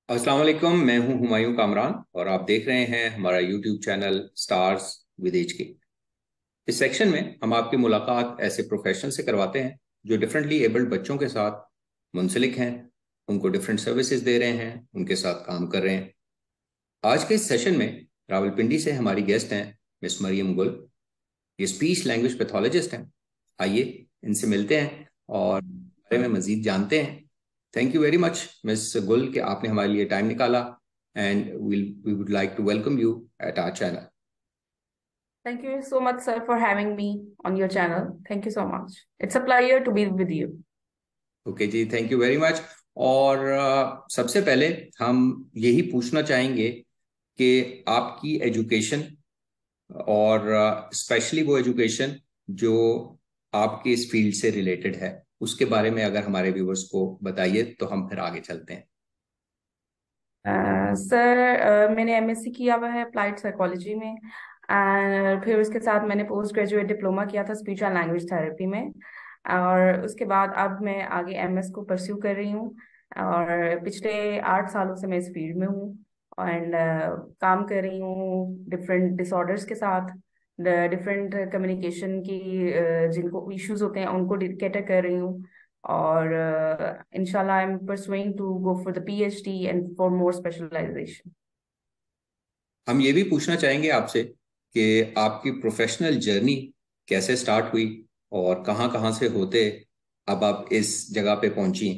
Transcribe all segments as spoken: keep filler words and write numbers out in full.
अस्सलाम वालेकुम। मैं हूं हुमायूं कामरान और आप देख रहे हैं हमारा यूट्यूब चैनल स्टार्स विद एज के। इस सेक्शन में हम आपकी मुलाकात ऐसे प्रोफेशनल से करवाते हैं जो डिफरेंटली एबल्ड बच्चों के साथ मुंसलिक हैं, उनको डिफरेंट सर्विसेज दे रहे हैं, उनके साथ काम कर रहे हैं। आज के इस सेशन में रावलपिंडी से हमारी गेस्ट हैं मिस मरियम गुल। ये स्पीच लैंग्वेज पैथोलॉजिस्ट हैं। आइए इनसे मिलते हैं और बारे में मजीद जानते हैं। Thank you very much miss Gul कि आपने हमारे लिए टाइम निकाला and we we would like to welcome you at our channel. Thank you so much, sir, for having me on your channel. Thank you so much. It's a pleasure to be with you. Okay ji, thank you very much. और uh, सबसे पहले हम यही पूछना चाहेंगे कि आपकी education और स्पेशली uh, वो एजुकेशन जो आपके इस फील्ड से रिलेटेड है उसके बारे में अगर हमारे व्यूवर्स को बताइए तो हम फिर आगे चलते हैं। सर, मैंने एमएससी किया हुआ है अप्लाइड साइकोलॉजी में। एंड फिर उसके साथ मैंने पोस्ट ग्रेजुएट डिप्लोमा किया था स्पीच एंड लैंग्वेज थेरेपी में। और उसके बाद अब मैं आगे एमएस को परस्यू कर रही हूँ। और पिछले आठ सालों से मैं इस फील्ड में हूँ। एंड काम कर रही हूँ डिफरेंट डिसऑर्डर्स के साथ, डिफरेंट कम्युनिकेशन की uh, जिनको इश्यूज होते हैं उनको कैटर कर रही हूँ। और uh, inshallah I'm pursuing to go for the PhD and for more specialization. हम ये भी पूछना चाहेंगे आपसे कि आपकी प्रोफेशनल जर्नी कैसे स्टार्ट हुई और कहाँ कहाँ से होते अब आप इस जगह पे पहुंची।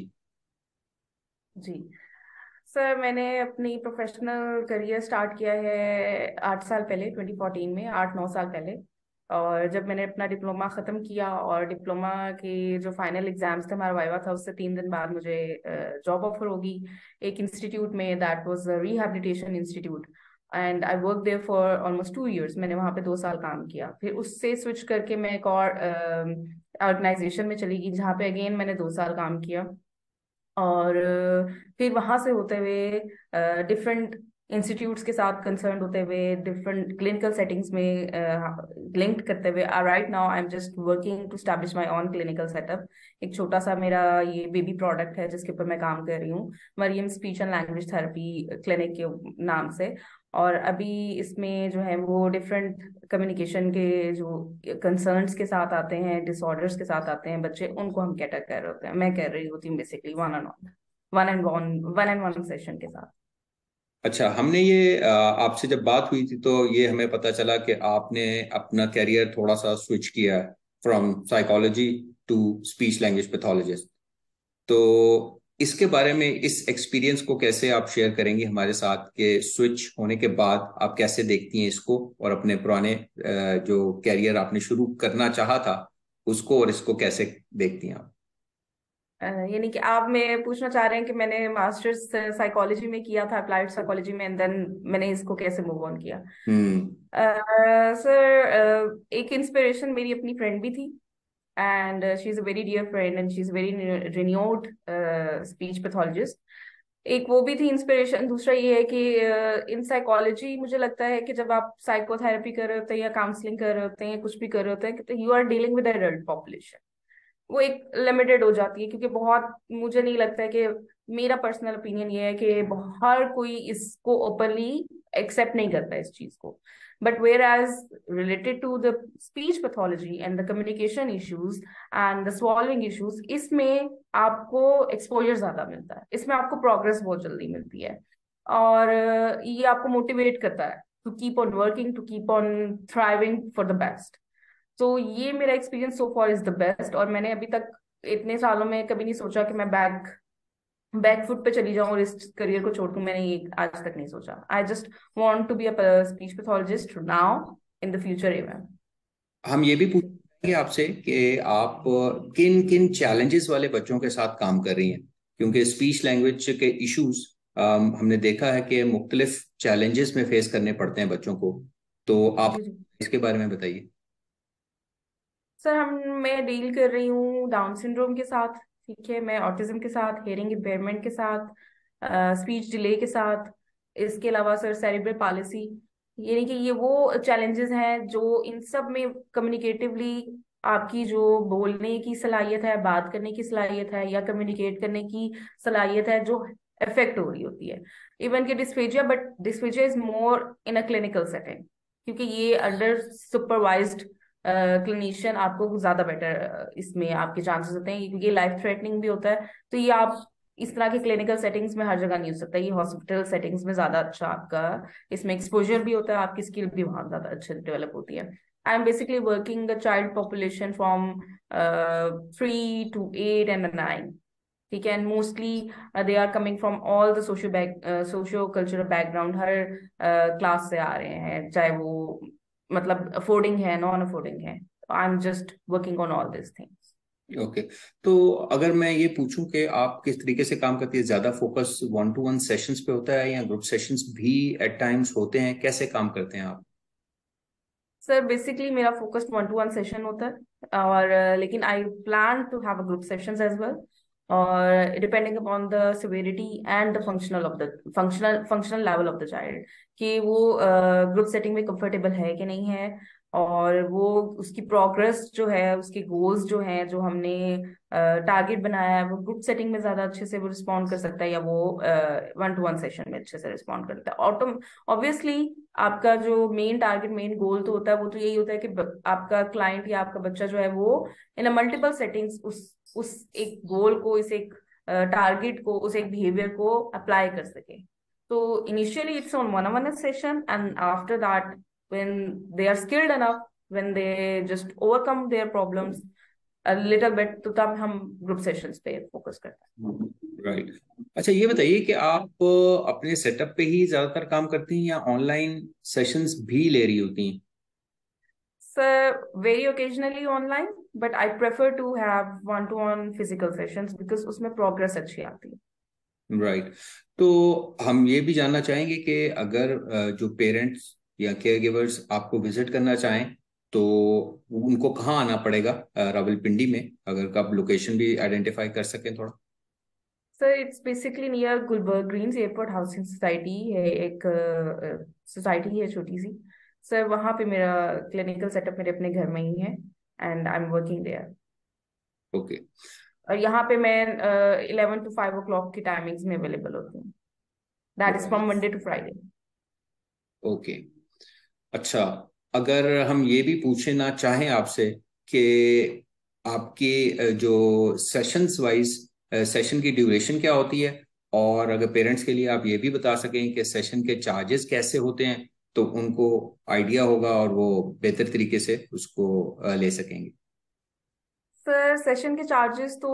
जी सर, मैंने अपनी प्रोफेशनल करियर स्टार्ट किया है आठ साल पहले, ट्वेंटी फोर्टीन में, आठ नौ साल पहले। और जब मैंने अपना डिप्लोमा ख़त्म किया और डिप्लोमा के जो फाइनल एग्जाम्स थे, हमारा वाइवा था, उससे तीन दिन बाद मुझे जॉब ऑफर होगी एक इंस्टीट्यूट में, that was rehabilitation institute. And I work there for almost two years. मैंने वहाँ पे दो साल काम किया, फिर उससे स्विच करके मैं एक और ऑर्गेनाइजेशन में चली गई जहाँ पे अगेन मैंने दो साल काम किया। और अ, फिर वहां से होते हुए डिफरेंट इंस्टीट्यूट्स के साथ कंसर्न होते हुए डिफरेंट क्लिनिकल सेटिंग्स में लिंक्ड करते हुए, right now I am just working to establish my own clinical setup. एक छोटा सा मेरा ये बेबी प्रोडक्ट है जिसके ऊपर मैं काम कर रही हूँ, Maryam speech and language therapy clinic के नाम से। और अभी इसमें जो है वो डिफरेंट कम्युनिकेशन के जो कंसर्न्स के साथ आते हैं, डिसऑर्डर्स के साथ आते हैं बच्चे, उनको हम कैटर कर रहे होते हैं। मैं कर रही होती हूँ basically one and one one and one one and one session के साथ। अच्छा, हमने ये अ, आपसे जब बात हुई थी तो ये हमें पता चला कि आपने अपना कैरियर थोड़ा सा स्विच किया है from psychology to speech language pathologist. तो इसके बारे में, इस एक्सपीरियंस को कैसे आप शेयर करेंगे हमारे साथ कि स्विच होने के बाद आप कैसे देखती हैं इसको और अपने पुराने अ, जो कैरियर आपने शुरू करना चाहा था उसको और इसको कैसे देखती हैं आप। अ, यानी कि आप मैं पूछना चाह रहे हैं कि मैंने मास्टर्स साइकोलॉजी में किया था, अप्लाइड साइकोलॉजी में, एंड देन मैंने इसको कैसे मूव ऑन किया। हम्म। सर, एक इंस्पिरेशन मेरी अपनी फ्रेंड भी थी। And she is a very dear friend and she is very renowned speech pathologist. एक वो भी थी इंस्पिरेशन। दूसरा ये है कि इन साइकोलॉजी मुझे लगता है कि जब आप साइकोथेरेपी कर रहे होते हैं या काउंसलिंग कर रहे होते हैं या कुछ भी कर रहे होते हैं, तो you are dealing with adult population. वो एक लिमिटेड हो जाती है क्योंकि बहुत, मुझे नहीं लगता है कि, मेरा पर्सनल ओपिनियन ये है कि हर कोई इसको ओपनली एक्सेप्ट नहीं करता है इस चीज को। But where as related to the speech pathology and the communication issues and the solving issues, इसमें आपको एक्सपोजर ज्यादा मिलता है, इसमें आपको प्रोग्रेस बहुत जल्दी मिलती है। और अ, ये आपको मोटिवेट करता है to keep on working, to keep on thriving for the best. तो ये मेरा experience so far is the best. और मैंने अभी तक इतने सालों में कभी नहीं सोचा कि मैं बैक बैक फुट पे चली जाऊं और इस करियर को छोड़ दूं। मैंने ये आज तक नहीं सोचा। I just want to be a speech pathologist now, in the future even. हम ये भी पूछेंगे आपसे कि आप किन किन चैलेंजेस वाले बच्चों के साथ काम कर रही हैं, क्योंकि स्पीच लैंग्वेज के इश्यूज हमने देखा है कि मुख्तलिफ चैलेंजेस में फेस करने पड़ते हैं बच्चों को। तो आप जी जी इसके बारे में बताइए। सर, हम मैं डील कर रही हूँ डाउन सिंड्रोम के साथ, ठीक है, मैं ऑटिज्म के साथ, हेयरिंग इम्पेयरमेंट के साथ, स्पीच डिले के साथ। इसके अलावा सर सेरिब्रल पालिसी। यानी कि ये वो चैलेंजेस हैं जो इन सब में कम्युनिकेटिवली आपकी जो बोलने की सलाहियत है, बात करने की सलाहियत है या कम्युनिकेट करने की सलाहियत है, जो इफेक्ट हो रही होती है। इवन कि dysphagia, but dysphagia is more in a clinical setting, क्योंकि ये अंडर सुपरवाइज्ड क्लिनिशियन आपको ज्यादा बेटर इसमें आपके चांसेस होते हैं, क्योंकि ये लाइफ थ्रेटनिंग भी होता है। तो ये आप इस तरह के क्लिनिकल सेटिंग्स में हर जगह नहीं हो सकता, ये हॉस्पिटल सेटिंग्स में ज्यादा अच्छा आपका इसमें एक्सपोजर भी होता है, आपकी स्किल भी वहां ज्यादा अच्छे डेवलप होती है। I am basically working the child population from three to eight and nine, ठीक है। And mostly they are coming from all the socio back socio cultural background, हर क्लास से आ रहे हैं, चाहे वो मतलब अफोर्डिंग है, नॉन अफोर्डिंग है। I am just working on all this things. Okay. तो अगर मैं ये पूछूं कि आप किस तरीके से काम करती है, ज्यादा focus one to one sessions पे होता है या ग्रुप सेशंस भी एट टाइम्स होते हैं, कैसे काम करते हैं आप? सर बेसिकली मेरा focus one to one session होता है, और uh, लेकिन I plan to have a group sessions as well, और depending upon the severity and the functional of the functional functional level of the child, कि वो group setting में comfortable है कि नहीं है, और वो उसकी प्रोग्रेस जो है, उसके गोल्स जो हैं जो हमने टारगेट बनाया है, वो ग्रुप सेटिंग में ज्यादा अच्छे से वो रिस्पॉन्ड कर सकता है, या वो वन टू वन सेशन में अच्छे से रिस्पॉन्ड करता है। ऑटो ऑब्वियसली आपका जो मेन टारगेट, मेन गोल तो होता है, वो तो यही होता है कि ब- आपका क्लाइंट या आपका बच्चा जो है वो इन अ मल्टीपल सेटिंग्स उस उस एक गोल को, इस एक टारगेट को, उस एक बिहेवियर को अप्लाई कर सके। तो initially it's on one one session, and after that when they are skilled enough, when they just overcome their problems a little bit, तो तब हम ग्रुप सेशंस पे फोकस करते हैं। राइट। अच्छा, ये बताइए कि आप अ, अपने सेटअप पे ही ज्यादातर काम करती हैं या ऑनलाइन सेशंस भी ले रही होती हैं? Sir very occasionally online, but I prefer to have one to one physical sessions, because उसमें प्रोग्रेस अच्छी आती है। राइट। तो हम ये भी जानना चाहेंगे कि अगर अ, जो पेरेंट्स या केयर गिवर्स आपको विजिट करना चाहें तो उनको कहाँ आना पड़ेगा अ, रावलपिंडी में, अगर आप लोकेशन भी आइडेंटिफाई कर सकें थोड़ा। Sir it's basically near Gulberg greens airport housing society है, एक सोसाइटी है छोटी सी। सर वहाँ पे मेरा क्लिनिकल सेटअप मेरे अपने घर में ही है, and I am working there. Okay. और यहाँ पे मैं eleven to five o'clock की टाइमिंग्स में अवेलेबल होती हूँ। That is from Monday to Friday. Okay. अच्छा, अगर हम ये भी पूछना चाहें आपसे कि आपके अ, जो सेशंस वाइज सेशन की ड्यूरेशन क्या होती है, और अगर पेरेंट्स के लिए आप ये भी बता सकें कि सेशन के चार्जेस कैसे होते हैं, तो उनको आइडिया होगा और वो बेहतर तरीके से उसको अ, ले सकेंगे। सर सेशन के चार्जेस तो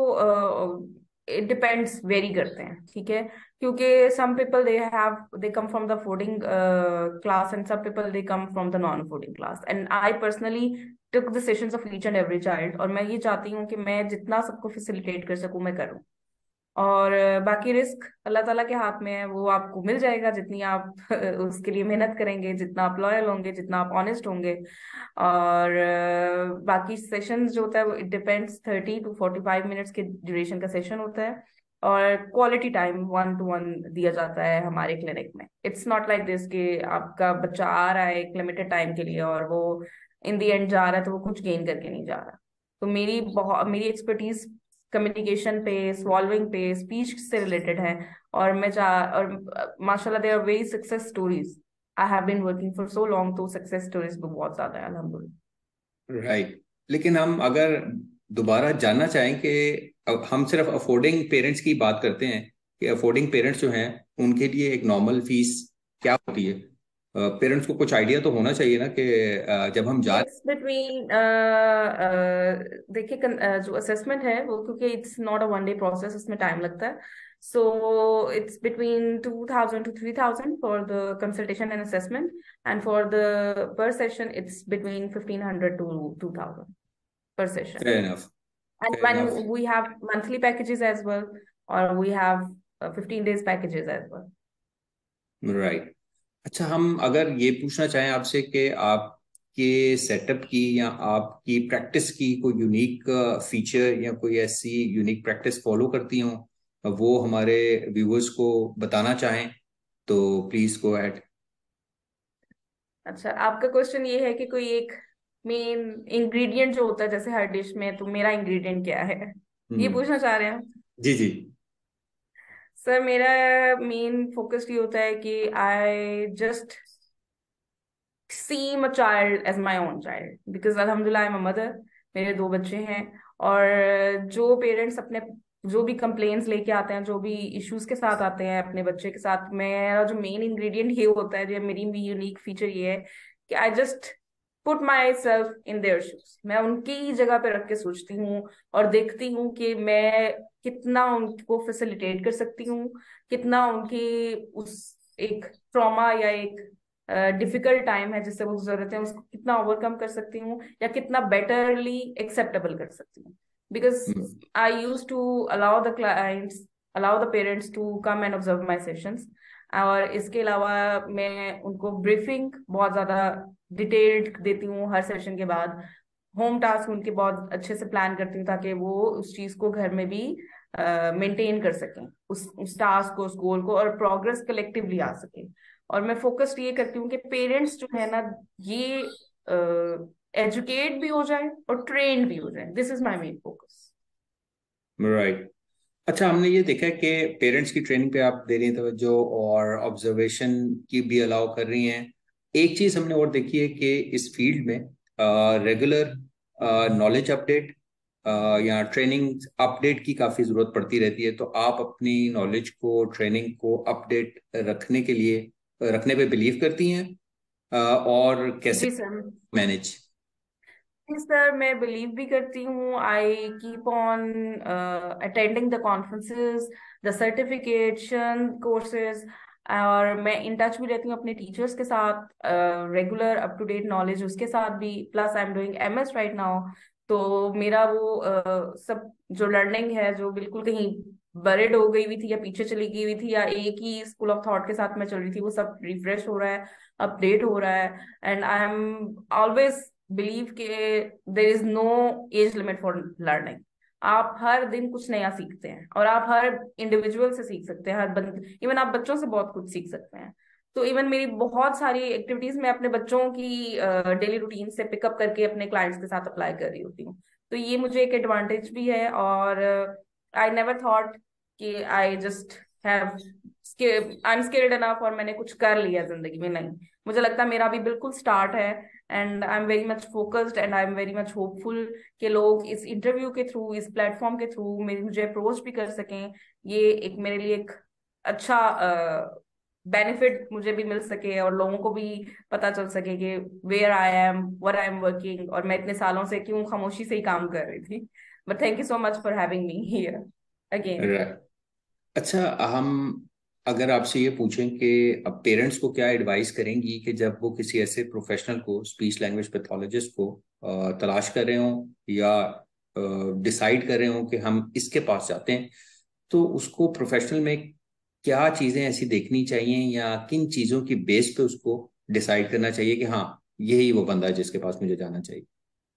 इट डिपेंड्स, वेरी करते हैं, ठीक है। क्योंकि some people they have they come from the feeding class, and some people they come from the non fooding class, and I personally took the sessions of each and every child, और मैं ये चाहती हूँ कि मैं जितना सबको facilitate कर सकूँ मैं करूँ। और अ, बाकी रिस्क अल्लाह ताला के हाथ में है, वो आपको मिल जाएगा जितनी आप उसके लिए मेहनत करेंगे, जितना आप लॉयल होंगे, जितना आप ऑनेस्ट होंगे। और अ, बाकी सेशंस जो होता है वो it depends, thirty to forty five minutes के ड्यूरेशन का सेशन होता है, और quality time one to one दिया जाता है हमारे क्लिनिक में। इट्स नॉट लाइक दिस कि आपका बच्चा आ रहा है एक लिमिटेड टाइम के लिए और वो इन द एंड जा रहा है तो वो कुछ गेन करके नहीं जा रहा। तो मेरी बहुत मेरी एक्सपर्टीज कम्युनिकेशन पे, सॉल्विंग पे, स्पीच से रिलेटेड है। और मैं चाह और माशाल्लाह there are very success stories. I have been working for so long, तो सक्सेस स्टोरीज भी बहुत ज्यादा है अल्हम्दुलिल्लाह। राइट। लेकिन हम अगर दोबारा जानना चाहें कि अब हम सिर्फ अफोर्डिंग पेरेंट्स की बात करते हैं कि अफोर्डिंग पेरेंट्स जो हैं उनके लिए एक नॉर्मल फीस क्या होती है? पेरेंट्स को कुछ आइडिया तो होना चाहिए ना कि अ, जब हम जा। इट्स बिटवीन, देखिए कन- अ, जो असेसमेंट है वो, क्योंकि it's not a one day process, उसमें टाइम लगता है। So it's between two thousand to three thousand for the consultation and assessment, and for the पर session it's between fifteen hundred to two thousand per session. Fair enough. And fair when enough. we have monthly packages as well, or we have uh, fifteen days packages as well. Right. अच्छा, हम अगर ये पूछना चाहें आपसे कि आपके setup की या आपकी प्रैक्टिस की कोई यूनिक फीचर या कोई ऐसी यूनिक प्रैक्टिस फॉलो करती हो, वो हमारे व्यूअर्स को बताना चाहें तो प्लीज गो अहेड। अच्छा, आपका क्वेश्चन ये है कि कोई एक मेन इंग्रेडिएंट जो होता है जैसे हर डिश में, तो मेरा इंग्रेडिएंट क्या है, ये हम्म। पूछना चाह रहे हैं? जी जी। सर मेरा मेन फोकस ये होता है कि I just see my child as my own child because अल्हम्दुलिल्लाह I'm a mother। मेरे दो बच्चे हैं। और जो पेरेंट्स अपने जो भी कंप्लेन्स लेके आते हैं, जो भी इश्यूज के साथ आते हैं अपने बच्चे के साथ, मेरा जो मेन इंग्रेडिएंट ये होता है, जो मेरी भी यूनिक फीचर ये है कि I just put myself in their shoes. मैं उनकी जगह पे रख के सोचती हूँ और देखती हूँ कि मैं कितना उनको फैसिलिटेट कर सकती हूँ, कितना उनकी उस एक ट्रॉमा या एक डिफिकल्ट टाइम है जिससे वो गुजरते हैं उसको कितना ओवरकम कर सकती हूँ या कितना बेटरली एक्सेप्टेबल कर सकती हूँ। Because hmm. I use to allow the clients allow the parents to come and observe my sessions. और इसके अलावा मैं उनको ब्रीफिंग बहुत ज्यादा डिटेल्ड देती हूँ हर सेशन के बाद। होम टास्क उनके बहुत अच्छे से प्लान करती हूँ ताकि वो उस चीज को घर में भी मेंटेन कर सकें, उस उस टास्क को, उस गोल को, और प्रोग्रेस कलेक्टिवली आ सके। और मैं फोकस्ड ये करती हूँ कि पेरेंट्स जो है ना, ये एजुकेट भी हो जाए और ट्रेन भी हो जाए। This is my main focus. Right. अच्छा, हमने ये देखा है कि पेरेंट्स की ट्रेनिंग पे आप दे रही हैं तवज्जो और ऑब्जर्वेशन की भी अलाउ कर रही हैं। एक चीज हमने और देखी है कि इस फील्ड में रेगुलर नॉलेज अपडेट या ट्रेनिंग अपडेट की काफी जरूरत पड़ती रहती है। तो आप अपनी नॉलेज को, ट्रेनिंग को अपडेट रखने के लिए रखने पे बिलीव करती हैं, अ, और कैसे जी सर। मैनेज? जी सर, मैं बिलीव भी करती हूँ। I keep on attending the conferences, the certification courses. और मैं इन टच भी रहती हूँ अपने टीचर्स के साथ, regular up to date knowledge उसके साथ भी। Plus I am doing M S right now. तो मेरा वो uh, सब जो लर्निंग है जो बिल्कुल कहीं बरिड हो गई हुई थी या पीछे चली गई हुई थी या एक ही स्कूल ऑफ थॉट के साथ मैं चल रही थी, वो सब रिफ्रेश हो रहा है, अपडेट हो रहा है। And I am always believe के there is no age limit for learning. आप हर दिन कुछ नया सीखते हैं और आप हर इंडिविजुअल से सीख सकते हैं, हर बंद इवन आप बच्चों से बहुत कुछ सीख सकते हैं। तो इवन मेरी बहुत सारी एक्टिविटीज मैं अपने बच्चों की डेली रूटीन से पिकअप करके अपने क्लाइंट्स के साथ अप्लाई कर रही होती हूँ। तो ये मुझे एक एडवांटेज भी है। और आई नेवर थॉट कि I just have I am skilled enough और मैंने कुछ कर लिया जिंदगी में। नहीं, मुझे लगता है मेरा भी बिल्कुल स्टार्ट है। And I am very much focused and I am very much hopeful कि लोग इस इंटरव्यू के थ्रू, इस प्लेटफॉर्म के थ्रू मेरी मुझे अप्रोच भी कर सकें। ये एक मेरे लिए एक अच्छा बेनिफिट मुझे भी मिल सके और लोगों को भी पता चल सके कि where I am, what I am working, और मैं इतने सालों से क्यों खामोशी से ही काम कर रही थी। But thank you so much for having me here again. Right. अच्छा, हम अगर आपसे ये पूछें कि अब पेरेंट्स को क्या एडवाइस करेंगी कि जब वो किसी ऐसे प्रोफेशनल को, स्पीच लैंग्वेज पैथोलॉजिस्ट को अ, तलाश कर रहे हों या डिसाइड कर रहे हों कि हम इसके पास जाते हैं, तो उसको प्रोफेशनल में क्या चीजें ऐसी देखनी चाहिए या किन चीजों की बेस पे उसको डिसाइड करना चाहिए कि हाँ, यही वो बंदा है जिसके पास मुझे जाना चाहिए?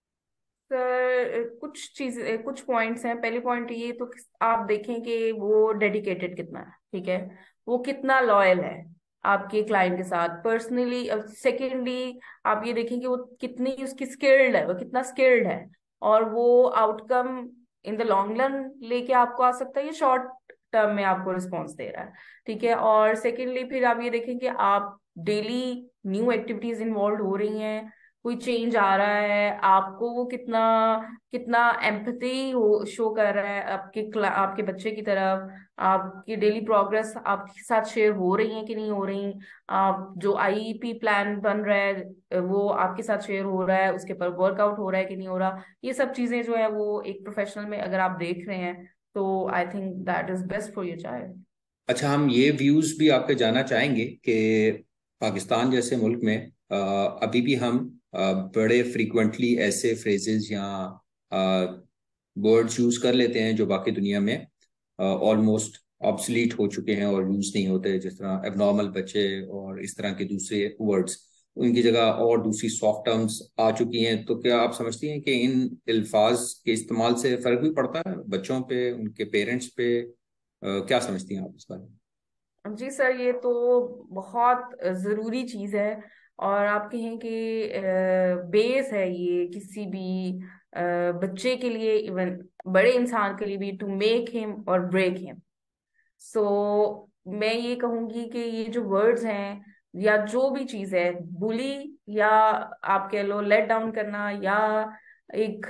सर कुछ चीज कुछ पॉइंट्स हैं। पहले पॉइंट ये तो कि आप देखें कि वो डेडिकेटेड कितना है, ठीक है, वो कितना लॉयल है आपके क्लाइंट के साथ पर्सनली। सेकेंडली आप ये देखें कि वो कितनी उसकी स्किल्ड है, वो कितना स्किल्ड है, और वो outcome in the long run लेके आपको आ सकता है, ये शॉर्ट टर्म में आपको रिस्पॉन्स दे रहा है, ठीक है। और सेकेंडली फिर आप ये देखें कि आप डेली न्यू एक्टिविटीज इन्वॉल्व हो रही हैं, कोई चेंज आ रहा है, आपको वो कितना कितना एम्पैथी हो शो कर रहा है आपके क्ला- आपके बच्चे की तरफ। आपकी डेली प्रोग्रेस आपके साथ शेयर हो रही है कि नहीं हो रही। आप जो आई ई पी प्लान बन रहा है वो आपके साथ शेयर हो रहा है, उसके पर वर्कआउट हो रहा है कि नहीं हो रहा। ये सब चीजें जो है वो एक प्रोफेशनल में अगर आप देख रहे हैं तो I think that is best for your child. अच्छा, हम ये व्यूज भी आपके जानना चाहेंगे कि पाकिस्तान जैसे मुल्क में अ, अभी भी हम अ, बड़े फ्रीक्वेंटली ऐसे फ्रेजेस या वर्ड्स यूज कर लेते हैं जो बाकी दुनिया में ऑलमोस्ट ऑब्सलीट हो चुके हैं और यूज नहीं होते, जिस तरह एबनॉर्मल बच्चे और इस तरह के दूसरे वर्ड्स, उनकी जगह और दूसरी सॉफ्ट टर्म्स आ चुकी हैं। तो क्या आप समझती हैं कि इन अल्फाज के इस्तेमाल से फर्क भी पड़ता है बच्चों पे, उनके पेरेंट्स पे? अ, क्या समझती हैं आप इस बारे में? जी सर, ये तो बहुत जरूरी चीज है। और आप कहें कि बेस है ये किसी भी अ, बच्चे के लिए, इवन बड़े इंसान के लिए भी, to make him or break him. So मैं ये कहूंगी कि ये जो वर्ड्स हैं या जो भी चीज है, बुली या आप कह लो लेट डाउन करना, या एक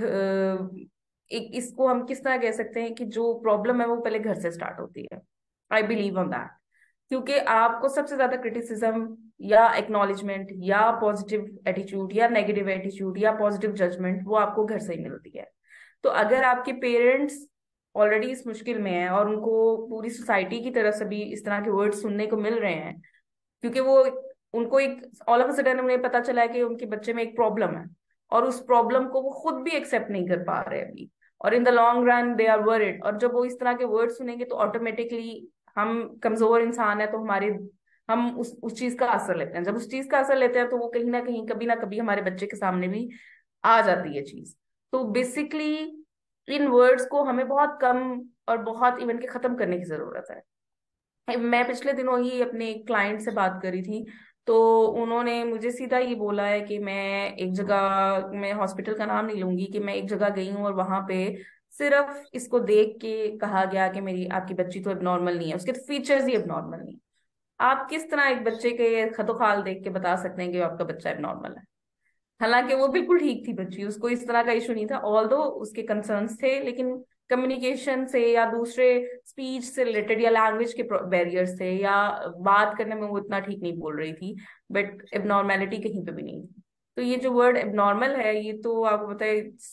अ, एक इसको हम किस तरह कह सकते हैं कि जो प्रॉब्लम है वो पहले घर से स्टार्ट होती है। I believe on that. क्योंकि आपको सबसे ज्यादा क्रिटिसिज्म या एक्नॉलेजमेंट या पॉजिटिव एटीट्यूड या नेगेटिव एटीट्यूड या पॉजिटिव जजमेंट वो आपको घर से ही मिलती है। तो अगर आपके पेरेंट्स ऑलरेडी इस मुश्किल में है और उनको पूरी सोसाइटी की तरफ से भी इस तरह के वर्ड सुनने को मिल रहे हैं, क्योंकि वो उनको एक ऑल ऑफ अ सडन उन्हें पता चला है कि उनके बच्चे में एक प्रॉब्लम है, और उस प्रॉब्लम को वो खुद भी एक्सेप्ट नहीं कर पा रहे अभी, और in the long run they are worried. और जब वो इस तरह के वर्ड सुनेंगे तो ऑटोमेटिकली, हम कमजोर इंसान है तो हमारे हम उस उस चीज का असर लेते हैं। जब उस चीज का असर लेते हैं तो वो कहीं ना कहीं कभी ना कभी हमारे बच्चे के सामने भी आ जाती है चीज। तो बेसिकली इन वर्ड्स को हमें बहुत कम और बहुत इवन के खत्म करने की जरूरत है। मैं पिछले दिनों ही अपने एक क्लाइंट से बात करी थी, तो उन्होंने मुझे सीधा ये बोला है कि मैं एक जगह, मैं हॉस्पिटल का नाम नहीं लूंगी, कि मैं एक जगह गई हूँ और वहां पे सिर्फ इसको देख के कहा गया कि मेरी आपकी बच्ची तो एबनॉर्मल नहीं है, उसके तो फीचर्स ही एबनॉर्मल नहीं है। आप किस तरह एक बच्चे के खतोखाल देख के बता सकते हैं कि आपका बच्चा एबनॉर्मल है? हालांकि वो बिल्कुल ठीक थी बच्ची, उसको इस तरह का इशू नहीं था, ऑल्दो उसके कंसर्न्स थे, लेकिन कम्युनिकेशन से या दूसरे स्पीच से रिलेटेड या लैंग्वेज के बैरियर्स थे, या बात करने में वो इतना ठीक नहीं बोल रही थी, बट एबनॉर्मेलिटी कहीं पे भी नहीं थी। तो ये जो वर्ड एबनॉर्मल है, ये तो आपको पता है,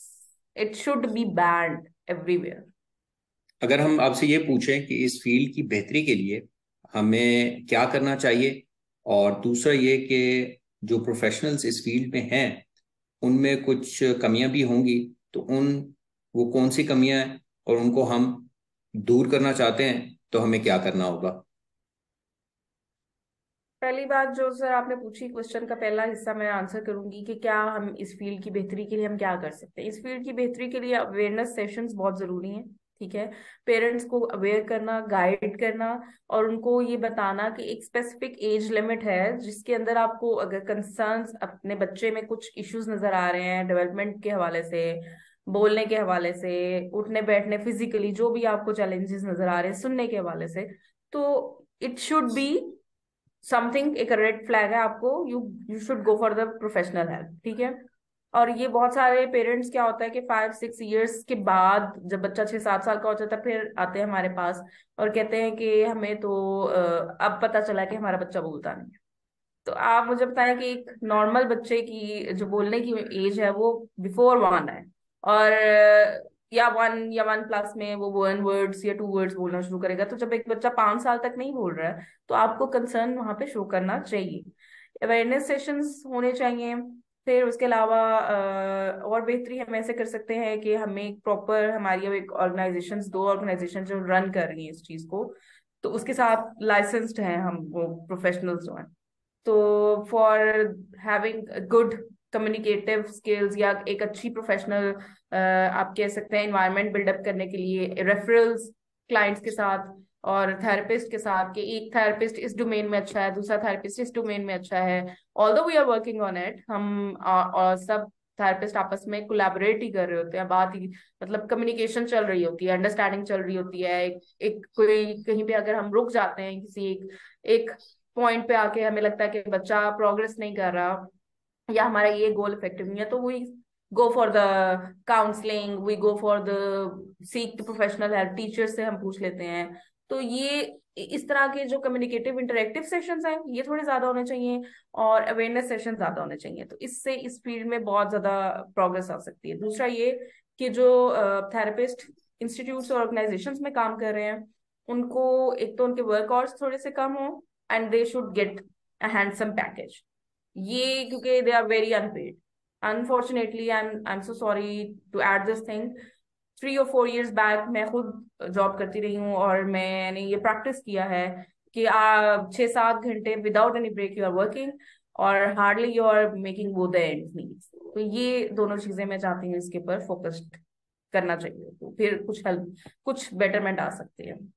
it should be banned everywhere. अगर हम आपसे ये पूछें कि इस फील्ड की बेहतरी के लिए हमें क्या करना चाहिए, और दूसरा ये कि जो प्रोफेशनल्स इस फील्ड में हैं उनमें कुछ कमियां भी होंगी, तो उन वो कौन सी कमियां हैं और उनको हम दूर करना चाहते हैं, तो हमें क्या करना होगा? पहली बात जो सर आपने पूछी, क्वेश्चन का पहला हिस्सा मैं आंसर करूंगी कि क्या हम इस फील्ड की बेहतरी के लिए हम क्या कर सकते हैं। इस फील्ड की बेहतरी के लिए अवेयरनेस सेशंस बहुत जरूरी हैं। ठीक है, पेरेंट्स को अवेयर करना, गाइड करना, और उनको ये बताना कि एक स्पेसिफिक एज लिमिट है जिसके अंदर आपको अगर कंसर्न्स अपने बच्चे में कुछ इश्यूज नजर आ रहे हैं डेवलपमेंट के हवाले से, बोलने के हवाले से, उठने बैठने, फिजिकली जो भी आपको चैलेंजेस नजर आ रहे हैं सुनने के हवाले से, तो इट शुड बी समथिंग, एक रेड फ्लैग है आपको, you you should go for the professional help. ठीक है। और ये बहुत सारे पेरेंट्स क्या होता है कि फाइव सिक्स इयर्स के बाद जब बच्चा छह सात साल का हो जाता है फिर आते हैं हमारे पास और कहते हैं कि हमें तो अ, अब पता चला कि हमारा बच्चा बोलता नहीं है। तो आप मुझे बताएं कि एक नॉर्मल बच्चे की जो बोलने की एज है वो बिफोर वन है, और अ, या वन या वन प्लस में वो वन वर्ड्स या टू वर्ड्स बोलना शुरू करेगा। तो जब एक बच्चा पांच साल तक नहीं बोल रहा है तो आपको कंसर्न वहां पे शो करना चाहिए। अवेयरनेस सेशंस होने चाहिए। फिर उसके अलावा अ, और बेहतरी हम ऐसे कर सकते हैं कि हमें एक प्रॉपर, हमारी अब एक ऑर्गेनाइजेशन, दो ऑर्गेनाइजेशन जो रन कर रही हैं इस चीज को, तो उसके साथ लाइसेंस्ड हैं हम, वो प्रोफेशनल्स जो हैं। तो for having good communicative skills या एक अच्छी प्रोफेशनल, आप कह सकते हैं, इन्वायरमेंट बिल्डअप करने के लिए रेफरल्स क्लाइंट्स के साथ और थेरेपिस्ट के साथ, कि एक थेरेपिस्ट इस डोमेन में अच्छा है, दूसरा थेरेपिस्ट इस डोमेन में अच्छा है। Although we are working on it, हम और, और सब थेरेपिस्ट आपस में कोलैबोरेट ही कर रहे होते हैं, बात ही मतलब कम्युनिकेशन चल रही होती है, अंडरस्टैंडिंग चल रही होती है। एक, एक कोई कहीं पे अगर हम रुक जाते हैं किसी एक एक पॉइंट पे आके, हमें लगता है कि बच्चा प्रोग्रेस नहीं कर रहा या हमारा ये गोल इफेक्टिव नहीं है, तो we go for the counselling, we go for the seek the professional help, teacher से हम पूछ लेते हैं। तो ये इस तरह के जो कम्युनिकेटिव इंटरेक्टिव सेशंस हैं ये थोड़े ज्यादा होने चाहिए, और अवेयरनेस सेशन ज्यादा होने चाहिए, तो इससे इस फील्ड में बहुत ज्यादा प्रोग्रेस आ सकती है। दूसरा ये कि जो थेरेपिस्ट इंस्टीट्यूट्स और ऑर्गेनाइजेशंस में काम कर रहे हैं उनको एक तो उनके वर्क आवर्स थोड़े से कम हो, and they should get a handsome package. ये क्योंकि they are very unpaid, unfortunately, I am I am so sorry to add this thing. Three और फोर इयर्स बैक मैं खुद जॉब करती रही हूँ और मैंने ये प्रैक्टिस किया है कि आप छः सात घंटे without any break you are working, और हार्डली यू आर मेकिंग वो द एंड मीट्स। तो ये दोनों चीजें मैं चाहती हूँ इसके ऊपर फोकस्ड करना चाहिए, तो फिर कुछ हेल्प, कुछ बेटरमेंट आ सकती है।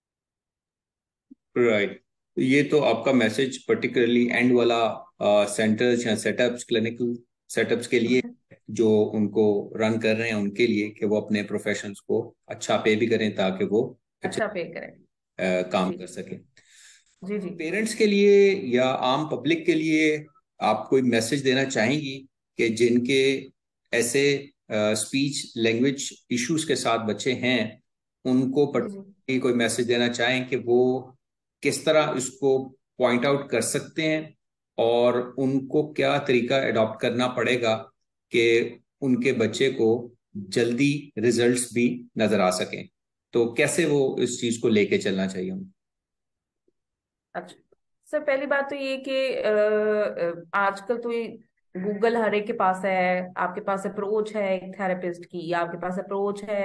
राइट। ये तो आपका मैसेज पर्टिकुलरली एंड वाला सेंटर्स या सेटअप्स, क्लिनिकल सेटअप्स के लिए, जो उनको रन कर रहे हैं उनके लिए, कि वो अपने प्रोफेशनल्स को अच्छा पे भी करें ताकि वो अच्छे। अच्छा पे करें। काम जी कर सके। जी जी पेरेंट्स के लिए या आम पब्लिक के लिए आप कोई मैसेज देना चाहेंगी कि जिनके ऐसे स्पीच लैंग्वेज इश्यूज के साथ बच्चे हैं, उनको जी जी पर्टिकुलरली कोई मैसेज देना चाहें कि वो किस तरह इसको पॉइंट आउट कर सकते हैं और उनको क्या तरीका अडॉप्ट करना पड़ेगा कि उनके बच्चे को जल्दी रिजल्ट्स भी नजर आ सकें, तो कैसे वो इस चीज को लेके चलना चाहिए उनको? अच्छा सर, पहली बात तो ये कि अ, अ, आजकल तो ये गूगल हर एक के पास है। आपके पास अप्रोच है एक थेरेपिस्ट की, या आपके पास अप्रोच है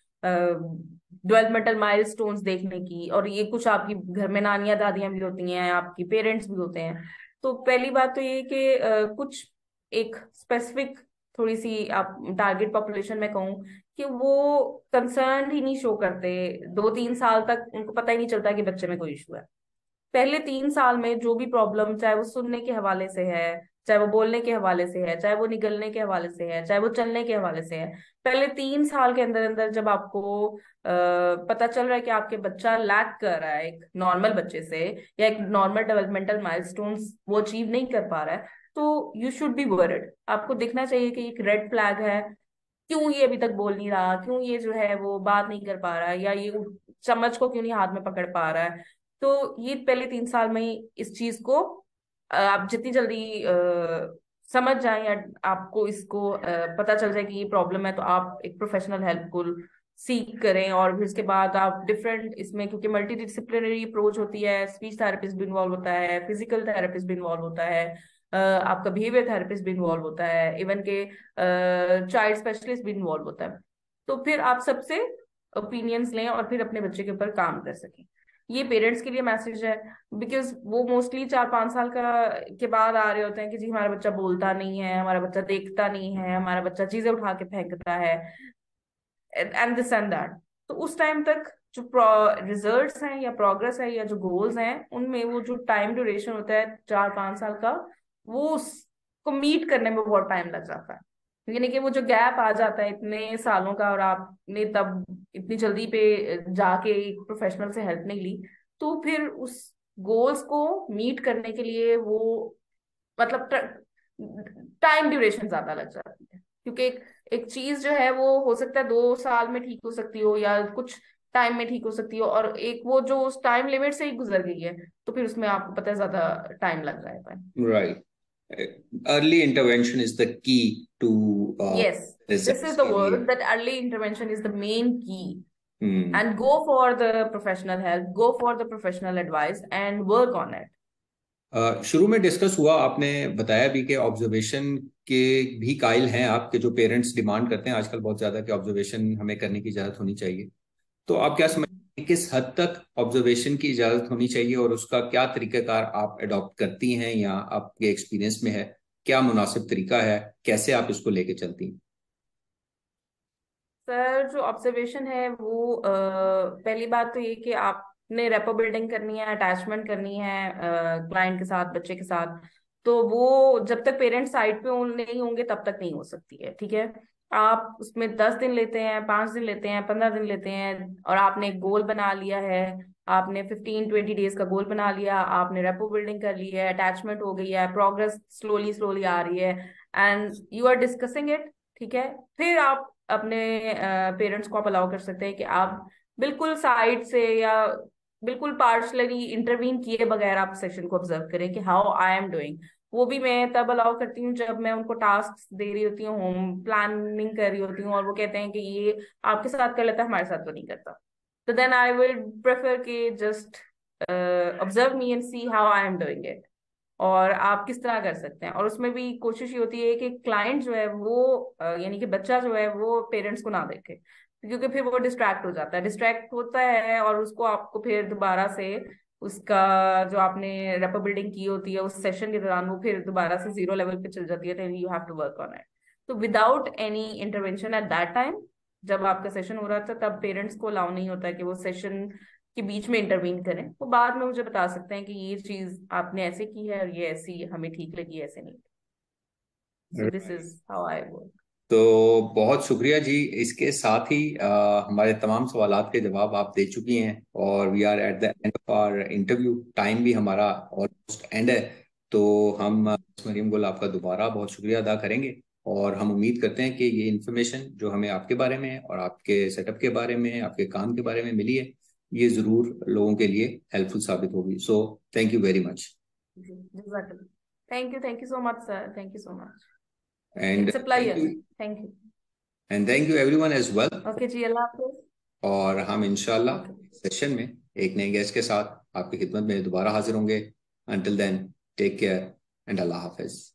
डेवलपमेंटल माइलस्टोन्स देखने की, और ये कुछ आपकी घर में नानियां दादियां भी होती हैं, आपकी पेरेंट्स भी होते हैं। तो पहली बात तो ये कि अ, कुछ एक स्पेसिफिक थोड़ी सी आप टारगेट पॉपुलेशन में कहूँ कि वो कंसर्न ही नहीं शो करते। दो तीन साल तक उनको पता ही नहीं चलता कि बच्चे में कोई इशू है। पहले तीन साल में जो भी प्रॉब्लम, चाहे वो सुनने के हवाले से है, चाहे वो बोलने के हवाले से है, चाहे वो निगलने के हवाले से है, चाहे वो चलने के हवाले से है, पहले तीन साल के अंदर अंदर जब आपको आ, पता चल रहा है कि आपके बच्चा लैक कर रहा है एक नॉर्मल बच्चे से, या एक नॉर्मल डेवलपमेंटल माइलस्टोन्स वो अचीव नहीं कर पा रहा है, तो यू शुड बी वरिड। आपको दिखना चाहिए कि एक रेड फ्लैग है। क्यों ये अभी तक बोल नहीं रहा, क्यों ये जो है वो बात नहीं कर पा रहा है, या ये चम्मच को क्यों नहीं हाथ में पकड़ पा रहा है। तो ये पहले तीन साल में ही इस चीज को अ, आप जितनी जल्दी अ, समझ जाएं, या आपको इसको अ, पता चल जाए कि ये प्रॉब्लम है, तो आप एक प्रोफेशनल हेल्प को सीख करें। और फिर उसके बाद आप डिफरेंट इसमें, क्योंकि मल्टी डिसिप्लिनरी अप्रोच होती है, स्पीच थेरेपिस्ट भी इन्वॉल्व होता है, फिजिकल थेरेपिस्ट भी इन्वॉल्व होता है, अ, आपका बिहेवियर थेरेपिस्ट भी इन्वॉल्व होता है, इवन के चाइल्ड स्पेशलिस्ट भी इन्वॉल्व होता है। तो फिर आप सबसे ओपिनियंस लें और फिर अपने बच्चे के ऊपर काम कर सकें। ये पेरेंट्स के लिए मैसेज है, बिकॉज वो मोस्टली चार पांच साल का के बाद आ रहे होते हैं कि जी हमारा बच्चा बोलता नहीं है, हमारा बच्चा देखता नहीं है, हमारा बच्चा चीजें उठा के फेंकता है, एंड दिस एंड दैट। तो उस टाइम तक जो रिजल्ट्स हैं या प्रोग्रेस है या जो गोल्स हैं, उनमें वो जो टाइम ड्यूरेशन होता है चार पांच साल का, वो उसको मीट करने में बहुत टाइम लग जाता है। यानी कि वो जो गैप आ जाता है इतने सालों का, और आपने तब इतनी जल्दी पे जाके एक प्रोफेशनल से हेल्प नहीं ली, तो फिर उस गोल्स को मीट करने के लिए वो मतलब टाइम ड्यूरेशन ज्यादा लग जाती है। क्योंकि एक एक चीज जो है वो हो सकता है दो साल में ठीक हो सकती हो, या कुछ टाइम में ठीक हो सकती हो, और एक वो जो उस टाइम लिमिट से ही गुजर गई है, तो फिर उसमें आपको पता है ज्यादा टाइम लग जाएगा है। Right. Early intervention is the key to uh, yes, this results is the के लिए। Word that early intervention is the main key. Hmm. And go for the professional help, go for the professional advice and work on it. Uh, शुरू में discuss हुआ, आपने बताया भी कि observation के भी कायल हैं आपके, जो पेरेंट्स डिमांड करते हैं आजकल बहुत ज्यादा कि ऑब्जर्वेशन हमें करने की इजाजत होनी चाहिए। तो आप क्या समझते हैं किस हद तक ऑब्जर्वेशन की इजाजत होनी चाहिए और उसका क्या तरीकाकार आप अडॉप्ट करती हैं या आपके एक्सपीरियंस में है? क्या मुनासिब तरीका है, कैसे आप इसको लेके चलती हैं? सर, जो ऑब्जर्वेशन है वो अ, पहली बात तो ये कि आपने रेपो बिल्डिंग करनी है, अटैचमेंट करनी है क्लाइंट के साथ, बच्चे के साथ। तो वो जब तक पेरेंट्स साइड पे उन- नहीं होंगे तब तक नहीं हो सकती है, ठीक है। आप उसमें दस दिन लेते हैं, पांच दिन लेते हैं, पंद्रह दिन लेते हैं, और आपने एक गोल बना लिया है, आपने फिफ्टीन ट्वेंटी डेज का गोल बना लिया, आपने रेपो बिल्डिंग कर ली है, अटैचमेंट हो गई है, प्रोग्रेस स्लोली स्लोली आ रही है, and you are discussing it, ठीक है। फिर आप अपने पेरेंट्स को आप अलाउ कर सकते हैं कि आप बिल्कुल साइड से या बिल्कुल पार्शली इंटरवीन किए बगैर आप सेशन को ऑब्जर्व करें कि हाउ आई एम डूइंग। वो भी मैं तब अलाउ करती हूँ जब मैं उनको टास्क दे रही होती हूँ, होम प्लानिंग कर रही होती हूँ, और वो कहते हैं कि ये आपके साथ कर लेता है, हमारे साथ तो नहीं करता। तो देन आई विल प्रेफर कि just observe me and see how I am doing it, और आप किस तरह कर सकते हैं। और उसमें भी कोशिश ये होती है कि क्लाइंट जो है वो अ, यानी कि बच्चा जो है वो पेरेंट्स को ना देखे, क्योंकि फिर वो डिस्ट्रैक्ट हो जाता है, डिस्ट्रैक्ट होता है, और उसको आपको फिर दोबारा से उसका जो आपने रेपो बिल्डिंग की होती है उस सेशन के दौरान, वो फिर दोबारा से जीरो लेवल पे चल जाती है। Then you have to work on it. तो without any intervention at that time, जब आपका सेशन हो रहा था, तब पेरेंट्स को अलाउ नहीं होता है कि वो सेशन के बीच में इंटरवीन करें। वो बाद में मुझे बता सकते हैं कि ये चीज आपने ऐसे की है और ये ऐसी हमें ठीक लगी, ऐसे नहीं। So this right. Is how I work. तो बहुत शुक्रिया जी। इसके साथ ही अ, हमारे तमाम सवालात के जवाब आप दे चुकी हैं और we are at the end of our interview. Time भी हमारा ऑलमोस्ट एंड है। तो हम अ, मरियम गुल आपका दोबारा बहुत शुक्रिया अदा करेंगे और हम उम्मीद करते हैं कि ये इन्फॉर्मेशन जो हमें आपके बारे में और आपके सेटअप के बारे में, आपके काम के बारे में मिली है, ये ज़रूर लोगों के लिए हेल्पफुल साबित होगी। So thank you very much. जी जजाकल्ला। Thank you, thank you so much sir, thank you so much. And it's a thank you. Pleasure. Thank you. And thank you everyone as well. Okay जी, अल्लाह हाफिज। और हम इंशाल्लाह okay. Session में एक नए गेस्ट के साथ आपकी खिदमत में दोबारा हाजिर होंगे। Until then, take care and अल्लाह हाफिज।